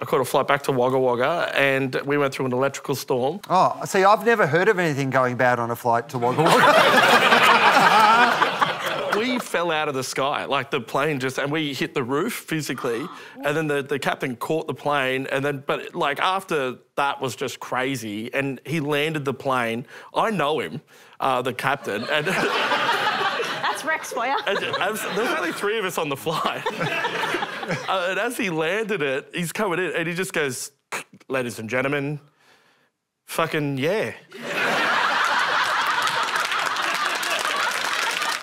caught a flight back to Wagga Wagga, and we went through an electrical storm. Oh, see, I've never heard of anything going bad on a flight to Wagga Wagga. We fell out of the sky, like the plane just, and we hit the roof physically, and then the captain caught the plane, and then, but like after that was just crazy, and he landed the plane. I know him, the captain, and... That's Rex for you. There's only 3 of us on the flight. And as he landed it, he's coming in, and he just goes, "Ladies and gentlemen, fucking yeah."